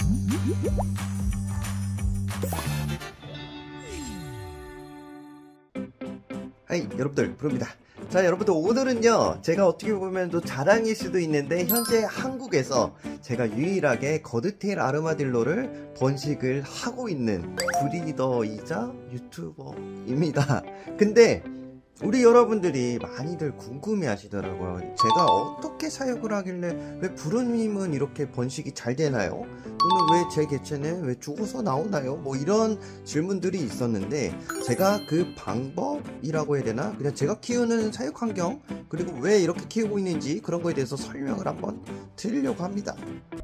하이 여러분들, 프로입니다. 자, 여러분들, 오늘은요 제가 어떻게 보면 또 자랑일 수도 있는데 현재 한국에서 제가 유일하게 거드테일 아르마딜로를 번식을 하고 있는 브리더이자 유튜버입니다. 근데 우리 여러분들이 많이들 궁금해 하시더라고요. 제가 어떻게 사육을 하길래 왜 부르님은 이렇게 번식이 잘 되나요? 또는 왜 제 개체는 왜 죽어서 나오나요? 뭐 이런 질문들이 있었는데, 제가 그 방법이라고 해야 되나? 그냥 제가 키우는 사육 환경, 그리고 왜 이렇게 키우고 있는지 그런 거에 대해서 설명을 한번 드리려고 합니다.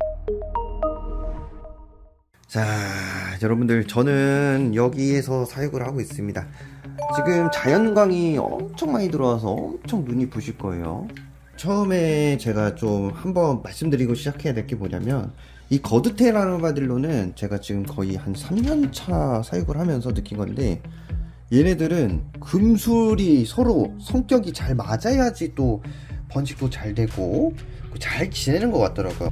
자, 여러분들, 저는 여기에서 사육을 하고 있습니다. 지금 자연광이 엄청 많이 들어와서 엄청 눈이 부실 거예요. 처음에 제가 좀 한번 말씀드리고 시작해야 될 게 뭐냐면, 이 거드테일 아르마딜로는 제가 지금 거의 한 3년차 사육을 하면서 느낀 건데, 얘네들은 금술이 서로 성격이 잘 맞아야지 또 번식도 잘 되고 잘 지내는 것 같더라고요.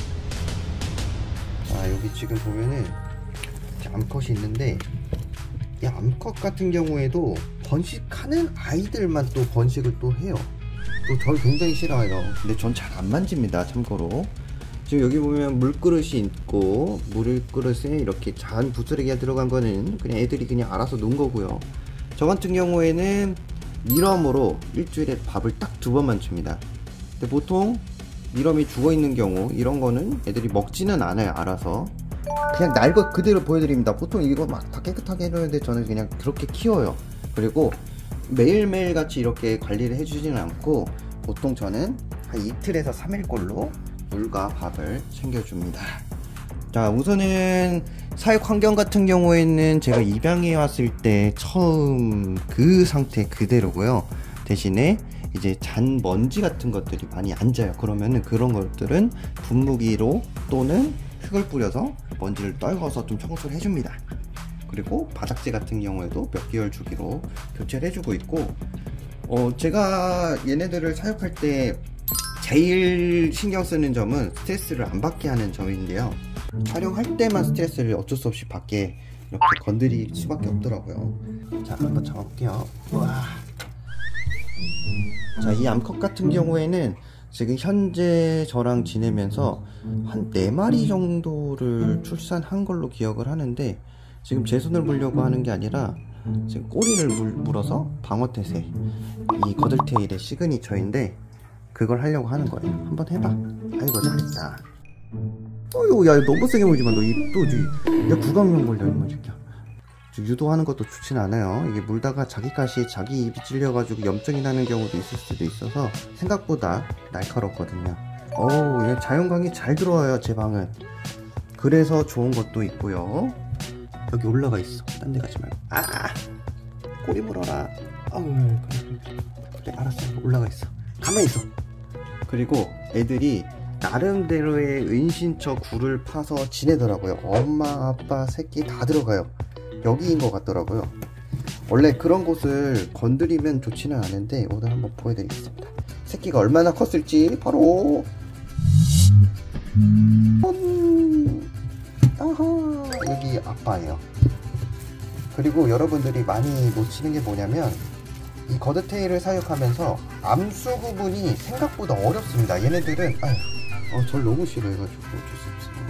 아, 여기 지금 보면은 암컷이 있는데, 이 암컷 같은 경우에도 번식하는 아이들만 또 번식을 또 해요. 또 절 굉장히 싫어해요. 근데 전 잘 안 만집니다, 참고로. 지금 여기 보면 물그릇이 있고, 물그릇에 이렇게 잔 부스러기가 들어간 거는 그냥 애들이 그냥 알아서 놓은 거고요. 저 같은 경우에는 미럼으로 일주일에 밥을 딱 2번만 줍니다. 근데 보통 미럼이 죽어 있는 경우, 이런 거는 애들이 먹지는 않아요, 알아서. 그냥 날 것 그대로 보여드립니다. 보통 이거 막 다 깨끗하게 해놓는데 저는 그냥 그렇게 키워요. 그리고 매일매일 같이 이렇게 관리를 해주지는 않고, 보통 저는 한 이틀에서 3일꼴로 물과 밥을 챙겨줍니다. 자, 우선은 사육 환경 같은 경우에는 제가 입양해 왔을 때 처음 그 상태 그대로고요. 대신에 이제 잔 먼지 같은 것들이 많이 앉아요. 그러면은 그런 것들은 분무기로 또는 흙을 뿌려서 먼지를 떨궈서 좀 청소를 해줍니다. 그리고 바닥재 같은 경우에도 몇 개월 주기로 교체를 해주고 있고, 제가 얘네들을 사육할 때 제일 신경 쓰는 점은 스트레스를 안 받게 하는 점인데요. 촬영할 때만 스트레스를 어쩔 수 없이 받게 이렇게 건드릴 수밖에 없더라고요. 자, 한번 잡아볼게요. 우와. 자, 이 암컷 같은 경우에는 지금 현재 저랑 지내면서 한 4마리 정도를 출산한 걸로 기억을 하는데, 지금 제 손을 물려고 하는 게 아니라 지금 꼬리를 물어서 방어태세, 이 거들테일의 시그니처인데 그걸 하려고 하는 거예요. 한번 해봐. 아이고, 잘했다. 어휴, 야, 너무 세게 물지마. 너 입 또 야, 구강염 걸려, 이놈 새끼야. 유도하는 것도 좋진 않아요. 이게 물다가 자기 가시에 자기 입이 찔려가지고 염증이 나는 경우도 있을 수도 있어서 생각보다 날카롭거든요. 어우, 얘 자연광이 잘 들어와요, 제 방은. 그래서 좋은 것도 있고요. 여기 올라가 있어. 딴 데 가지 말고. 아! 꼬리 물어라. 어우, 그래, 알았어. 올라가 있어. 가만히 있어. 그리고 애들이 나름대로의 은신처 굴을 파서 지내더라고요. 엄마, 아빠, 새끼 다 들어가요. 여기인 것 같더라고요. 원래 그런 곳을 건드리면 좋지는 않은데 오늘 한번 보여드리겠습니다. 새끼가 얼마나 컸을지 바로 아하, 여기 아빠예요. 그리고 여러분들이 많이 놓치는 게 뭐냐면, 이 거드테일을 사육하면서 암수 구분이 생각보다 어렵습니다. 얘네들은 절 너무 싫어해가지고 어쩔 수 없어요.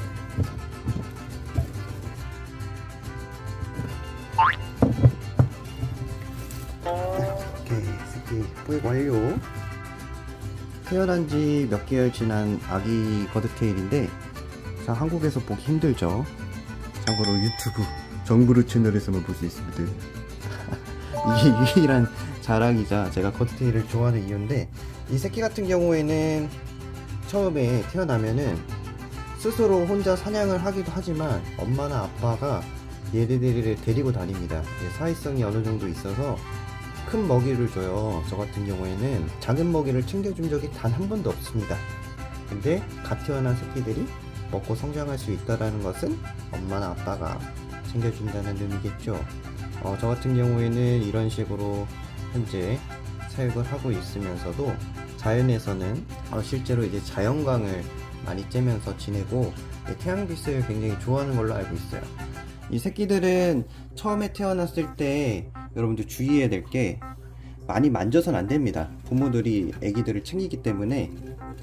오케이, 새끼 포획 완료. 태어난 지 몇 개월 지난 아기 거드테일인데, 자, 한국에서 보기 힘들죠. 참고로 유튜브 정부르 채널에서만 볼 수 있습니다. 이게 유일한 자랑이자 제가 거드테일을 좋아하는 이유인데, 이 새끼 같은 경우에는 처음에 태어나면은 스스로 혼자 사냥을 하기도 하지만 엄마나 아빠가 얘네들을 데리고 다닙니다. 사회성이 어느 정도 있어서 큰 먹이를 줘요. 저 같은 경우에는 작은 먹이를 챙겨준 적이 단 한 번도 없습니다. 근데 갓 태어난 새끼들이 먹고 성장할 수 있다는 것은 엄마나 아빠가 챙겨준다는 의미겠죠. 저 같은 경우에는 이런 식으로 현재 사육을 하고 있으면서도 자연에서는 실제로 이제 자연광을 많이 쬐면서 지내고, 태양빛을 굉장히 좋아하는 걸로 알고 있어요. 이 새끼들은 처음에 태어났을 때 여러분들 주의해야 될 게 많이 만져선 안 됩니다. 부모들이 애기들을 챙기기 때문에.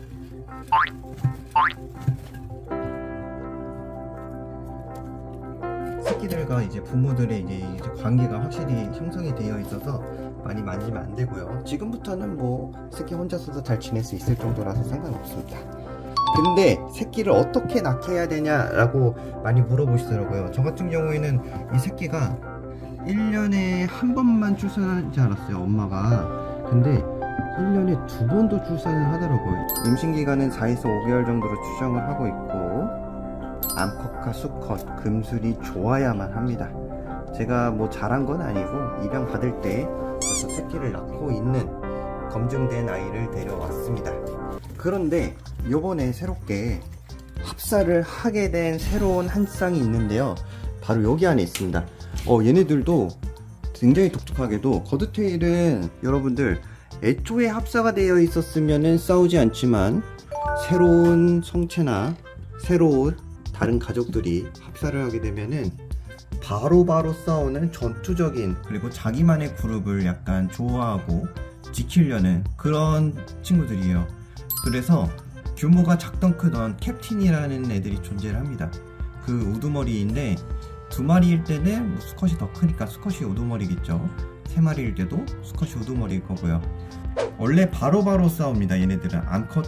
새끼들과 이제 부모들의 이제 관계가 확실히 형성이 되어 있어서 많이 만지면 안 되고요. 지금부터는 뭐 새끼 혼자서도 잘 지낼 수 있을 정도라서 상관없습니다. 근데 새끼를 어떻게 낳게 해야 되냐라고 많이 물어보시더라고요. 저 같은 경우에는 이 새끼가 1년에 한 번만 출산하지 않았어요, 엄마가. 근데 1년에 2번도 출산을 하더라고요. 임신기간은 4에서 5개월 정도로 추정을 하고 있고, 암컷과 수컷, 금술이 좋아야만 합니다. 제가 뭐 잘한 건 아니고 입양 받을 때 벌써 새끼를 낳고 있는 검증된 아이를 데려왔습니다. 그런데 요번에 새롭게 합사를 하게 된 새로운 한 쌍이 있는데요, 바로 여기 안에 있습니다. 얘네들도 굉장히 독특하게도 거드테일은 여러분들 애초에 합사가 되어 있었으면 싸우지 않지만, 새로운 성체나 새로운 다른 가족들이 합사를 하게 되면은 바로바로 싸우는 전투적인, 그리고 자기만의 그룹을 약간 좋아하고 지키려는 그런 친구들이에요. 그래서 규모가 작던 크던 캡틴이라는 애들이 존재를 합니다. 그 우두머리인데, 2마리일 때는 수컷이 더 크니까 수컷이 우두머리겠죠. 3마리일 때도 수컷이 우두머리일 거고요. 원래 바로바로 싸웁니다. 얘네들은 암컷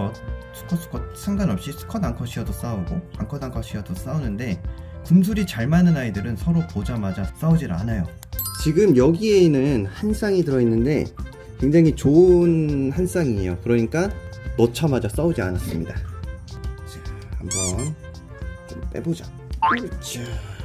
수컷 상관없이 수컷 암컷이어도 싸우고 암컷 암컷이어도 싸우는데, 금술이 잘 맞는 아이들은 서로 보자마자 싸우질 않아요. 지금 여기에는 한 쌍이 들어있는데 굉장히 좋은 한 쌍이에요. 그러니까 넣자마자 싸우지 않았습니다. 자, 한번 좀 빼보자. 자,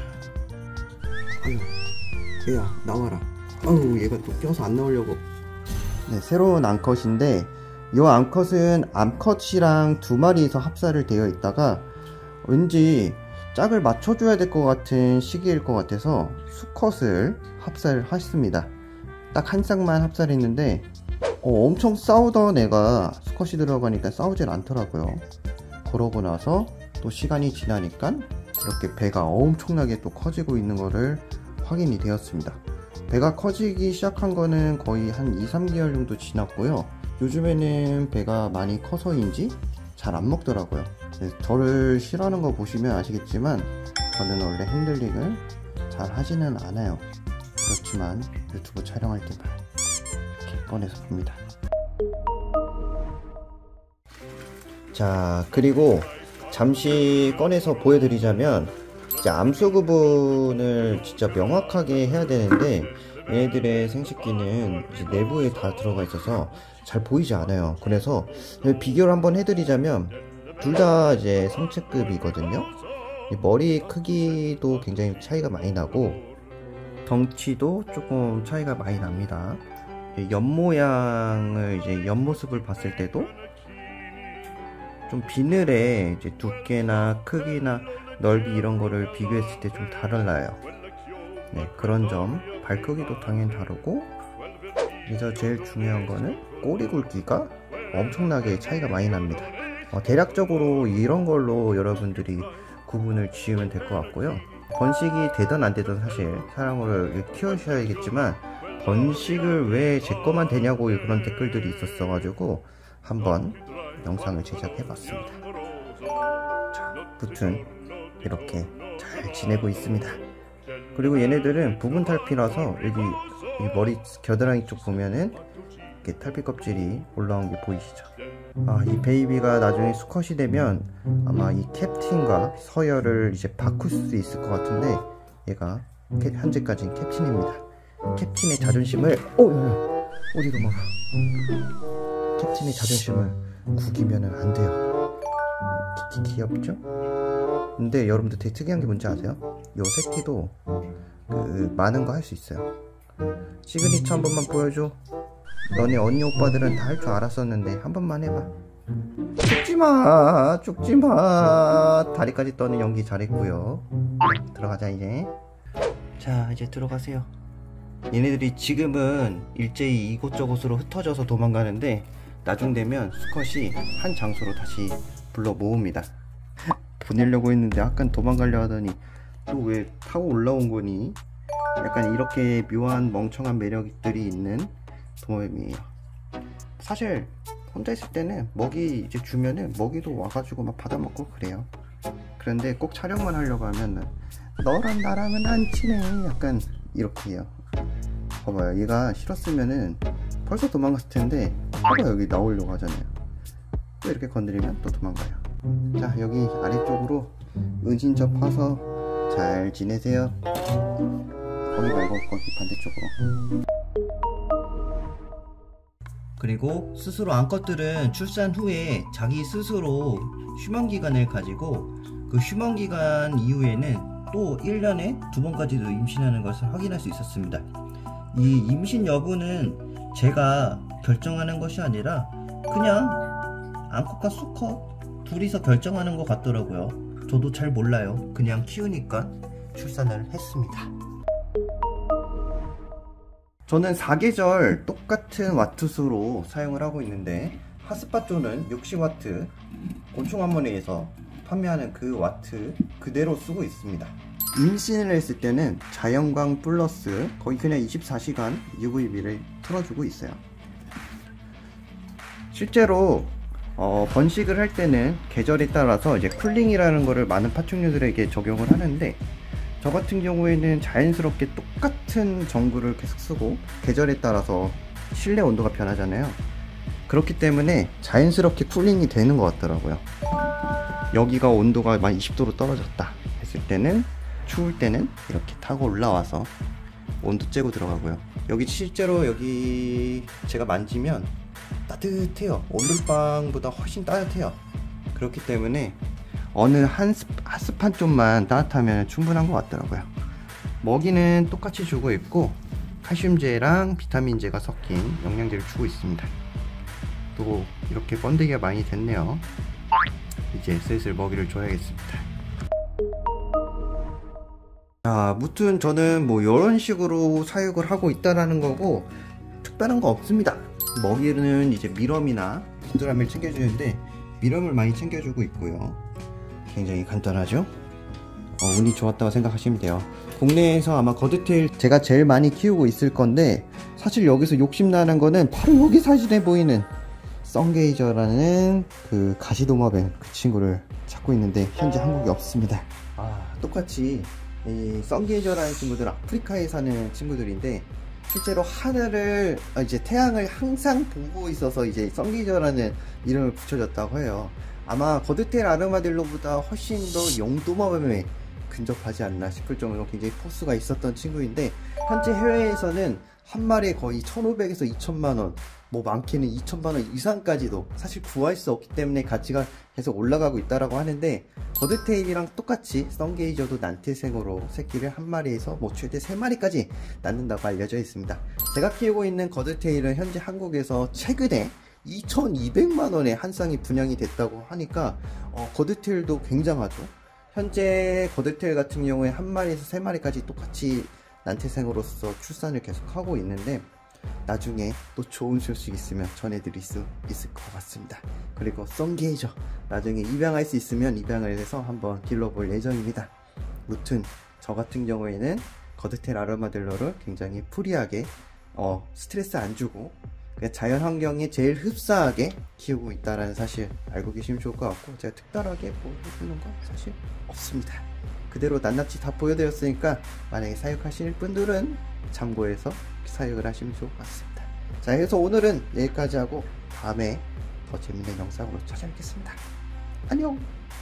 아유, 얘야 나와라. 아유, 얘가 또 껴서 안 나오려고. 네, 새로운 암컷인데, 이 암컷은 암컷이랑 2마리에서 합사를 되어 있다가 왠지 짝을 맞춰줘야 될 것 같은 시기일 것 같아서 수컷을 합사를 했습니다. 딱 한 쌍만 합사를 했는데 엄청 싸우던 애가 수컷이 들어가니까 싸우질 않더라고요. 그러고 나서 또 시간이 지나니까 이렇게 배가 엄청나게 또 커지고 있는 거를 확인이 되었습니다. 배가 커지기 시작한 거는 거의 한 2-3개월 정도 지났고요. 요즘에는 배가 많이 커서인지 잘 안 먹더라고요. 저를 싫어하는 거 보시면 아시겠지만 저는 원래 핸들링을 잘 하지는 않아요. 그렇지만 유튜브 촬영할 때만 이렇게 꺼내서 봅니다. 자, 그리고 잠시 꺼내서 보여드리자면, 이제 암수 구분을 진짜 명확하게 해야 되는데 얘네들의 생식기는 이제 내부에 다 들어가 있어서 잘 보이지 않아요. 그래서 비교를 한번 해드리자면 둘 다 이제 성체급이거든요. 머리 크기도 굉장히 차이가 많이 나고 덩치도 조금 차이가 많이 납니다. 옆모양을 이제 옆모습을 봤을 때도 좀 비늘의 이제 두께나 크기나 넓이 이런 거를 비교했을 때 좀 달라요. 네, 그런 점. 발 크기도 당연히 다르고, 그래서 제일 중요한 거는 꼬리 굵기가 엄청나게 차이가 많이 납니다. 대략적으로 이런 걸로 여러분들이 구분을 지으면 될 것 같고요. 번식이 되든 안 되든 사실 사람을 키우셔야겠지만, 번식을 왜 제 거만 되냐고 그런 댓글들이 있었어 가지고 한번 영상을 제작해 봤습니다. 자, 무튼 이렇게 잘 지내고 있습니다. 그리고 얘네들은 부분 탈피라서 여기 이 머리 겨드랑이 쪽 보면은 이렇게 탈피 껍질이 올라온 게 보이시죠? 이 베이비가 나중에 수컷이 되면 아마 이 캡틴과 서열을 이제 바꿀 수 있을 것 같은데, 얘가 현재까지는 캡틴입니다. 캡틴의 자존심을 어디 도망가. 캡틴의 자존심을 구기면은 안 돼요. 귀엽죠? 근데 여러분들 되게 특이한 게 뭔지 아세요? 요 새끼도 많은 거 할 수 있어요. 시그니처 한 번만 보여줘. 너네 언니 오빠들은 다 할 줄 알았었는데 한 번만 해봐. 죽지마, 죽지마. 다리까지 떠는 연기 잘했고요. 들어가자 이제. 자, 이제 들어가세요. 얘네들이 지금은 일제히 이곳저곳으로 흩어져서 도망가는데 나중 되면 수컷이 한 장소로 다시 불러 모읍니다. 보내려고 했는데 약간 도망가려 하더니 또 왜 타고 올라온 거니? 약간 이렇게 묘한 멍청한 매력들이 있는 도마뱀이에요. 사실 혼자 있을 때는 먹이 이제 주면은 먹이도 와가지고 막 받아먹고 그래요. 그런데 꼭 촬영만 하려고 하면 너랑 나랑은 안 친해 약간 이렇게 해요. 봐봐요, 얘가 싫었으면은 벌써 도망갔을 텐데 봐봐, 여기 나오려고 하잖아요. 또 이렇게 건드리면 또 도망가요. 자, 여기 아래쪽으로 은신처 파서 잘 지내세요. 거기 말고 거기 반대쪽으로. 그리고 스스로 암컷들은 출산 후에 자기 스스로 휴먼기간을 가지고 그 휴먼기간 이후에는 또 1년에 2번까지도 임신하는 것을 확인할 수 있었습니다. 이 임신 여부는 제가 결정하는 것이 아니라 그냥 암컷과 수컷 둘이서 결정하는 것 같더라고요. 저도 잘 몰라요. 그냥 키우니까 출산을 했습니다. 저는 4계절 똑같은 와트수로 사용을 하고 있는데 하스파조는 60와트 곤충한문회에서 판매하는 그 와트 그대로 쓰고 있습니다. 임신을 했을 때는 자연광 플러스 거의 그냥 24시간 UVB를 틀어주고 있어요. 실제로 번식을 할 때는 계절에 따라서 이제 쿨링이라는 거를 많은 파충류들에게 적용을 하는데 저 같은 경우에는 자연스럽게 똑같은 전구를 계속 쓰고 계절에 따라서 실내 온도가 변하잖아요. 그렇기 때문에 자연스럽게 쿨링이 되는 것 같더라고요. 여기가 온도가 만 20도로 떨어졌다 했을 때는 추울 때는 이렇게 타고 올라와서 온도 쬐고 들어가고요. 여기 실제로 여기 제가 만지면 따뜻해요. 온돌방보다 훨씬 따뜻해요. 그렇기 때문에 어느 한 스판 좀만 따뜻하면 충분한 것 같더라고요. 먹이는 똑같이 주고 있고 칼슘제랑 비타민제가 섞인 영양제를 주고 있습니다. 또 이렇게 번데기가 많이 됐네요. 이제 슬슬 먹이를 줘야겠습니다. 자, 무튼 저는 뭐 이런 식으로 사육을 하고 있다라는 거고 특별한 거 없습니다. 먹이는 이제 미럼이나 부드라미를 챙겨주는데 미럼을 많이 챙겨주고 있고요. 굉장히 간단하죠? 운이 좋았다고 생각하시면 돼요. 국내에서 아마 거드테일 제가 제일 많이 키우고 있을 건데 사실 여기서 욕심나는 거는 바로 여기 사진에 보이는 썬게이저라는 그 가시도마뱀 그 친구를 찾고 있는데 현재 한국에 없습니다. 똑같이 이 썬게이저라는 친구들 아프리카에 사는 친구들인데 실제로 하늘을 이제 태양을 항상 보고 있어서 이제 썬게이저라는 이름을 붙여졌다고 해요. 아마 거드테일 아르마딜로보다 훨씬 더 영도마뱀에 근접하지 않나 싶을 정도로 굉장히 포스가 있었던 친구인데 현재 해외에서는 한 마리에 거의 1,500에서 2,000만원, 뭐 많게는 2,000만원 이상까지도 사실 구할 수 없기 때문에 가치가 계속 올라가고 있다라고 하는데 거드테일이랑 똑같이 썬게이저도 난태생으로 새끼를 한 마리에서 뭐 최대 3마리까지 낳는다고 알려져 있습니다. 제가 키우고 있는 거드테일은 현재 한국에서 최근에 2,200만원에 한 쌍이 분양이 됐다고 하니까 거드테일도 굉장하죠. 현재 거드테일 같은 경우에 한 마리에서 3마리까지 똑같이 난태생으로서 출산을 계속하고 있는데 나중에 또 좋은 소식 있으면 전해드릴 수 있을 것 같습니다. 그리고 썬게이저 나중에 입양할 수 있으면 입양을 해서 한번 길러볼 예정입니다. 무튼 저 같은 경우에는 거드테일 아르마딜로를 굉장히 프리하게 스트레스 안 주고 그냥 자연 환경에 제일 흡사하게 키우고 있다는 사실 알고 계시면 좋을 것 같고 제가 특별하게 뭐 해주는 건 사실 없습니다. 그대로 낱낱이 다 보여드렸으니까 만약에 사육하실 분들은 참고해서 사육을 하시면 좋을 것 같습니다. 자, 그래서 오늘은 여기까지 하고 다음에 더 재밌는 영상으로 찾아뵙겠습니다. 안녕.